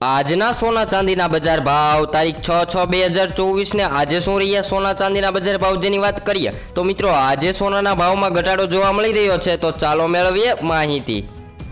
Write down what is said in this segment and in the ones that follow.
આજના સોના ચાંદીના બજાર ભાવ તારીખ 6/6/2024 ને આજે શું રહ્યા સોના ચાંદીના બજાર ભાવ જેની વાત કરીએ તો મિત્રો આજે સોનાના ભાવમાં ઘટાડો જોવા મળી રહ્યો છે, તો ચાલો મેળવીએ માહિતી।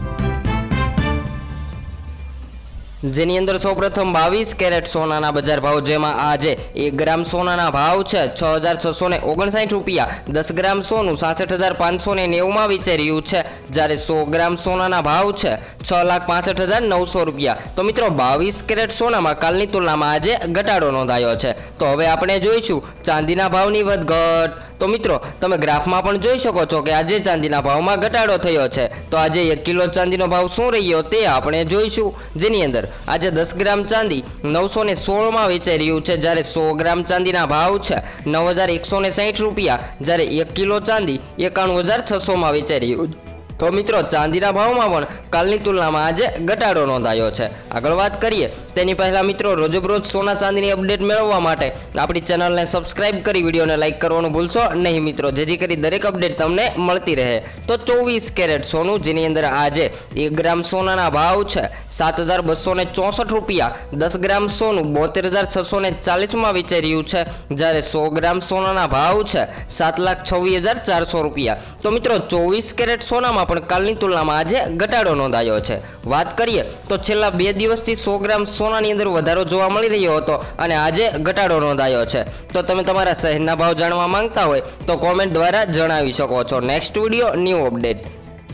જેની અંદર સૌપ્રથમ 22 કેરેટ સોનાના બજાર ભાવ, જેમાં આજે 1 ગ્રામ સોનાના ભાવ છે 6,659 રૂપિયા। 10 ગ્રામ સોનું 66,590 માં વેચાઈ રહ્યું છે, જ્યારે 100 ગ્રામ સોનાના ભાવ છે 6,65,900 રૂપિયા। તો મિત્રો 22 કેરેટ સોનામાં કાલની તુલનામાં આજે ઘટાડો નોંધાયો છે। તો હવે આપણે જોઈશું ચાંદીના ભાવની વધઘટ। તો મિત્રો તમે ગ્રાફમાં પણ જોઈ શકો છો કે આજે ચાંદીના ભાવમાં ઘટાડો થયો છે। તો આજે 1 કિલો ચાંદીનો ભાવ શું રહ્યો તે આપણે જોઈશું, જેની અંદર આજે 10 ગ્રામ ચાંદી 916 માં વેચાઈ રહ્યું છે, જ્યારે 100 ગ્રામ ચાંદીના ભાવ છે 9,160 રૂપિયા, જ્યારે 1 કિલો ચાંદી 91,600 માં વેચાઈ રહ્યું છે। તો મિત્રો ચાંદીના ભાવમાં પણ કાલની તુલનામાં આજે ઘટાડો નોંધાયો છે। આગળ વાત કરીએ તેની પહેલાં મિત્રો રોજબરોજ સોના ચાંદીની અપડેટ મેળવવા માટે આપણી ચેનલને સબસ્ક્રાઇબ કરી વિડીયોને લાઇક કરવાનું ભૂલશો નહીં મિત્રો, જેથી કરી દરેક અપડેટ તમને મળતી રહે। તો 24 કેરેટ સોનું, જેની અંદર આજે 1 ગ્રામ સોનાના ભાવ છે 7,264 રૂપિયા। 10 ગ્રામ સોનું 72,640 માં વેચાઈ રહ્યું છે, જ્યારે 100 ગ્રામ સોનાના ભાવ છે 7,26,400 રૂપિયા। તો મિત્રો 24 કેરેટ સોનામાં પણ કાલની તુલનામાં આજે ઘટાડો નોંધાયો છે। વાત કરીએ તો છેલ્લા 2 દિવસથી 100 ગ્રામ સોનાની અંદર વધારો જોવા મળી રહ્યો હતો અને આજે ઘટાડો નોંધાયો છે। તો તમે તમારા શહેરના ભાવ જાણવા માંગતા હોય તો કોમેન્ટ દ્વારા જણાવી શકો છો। Next video new update.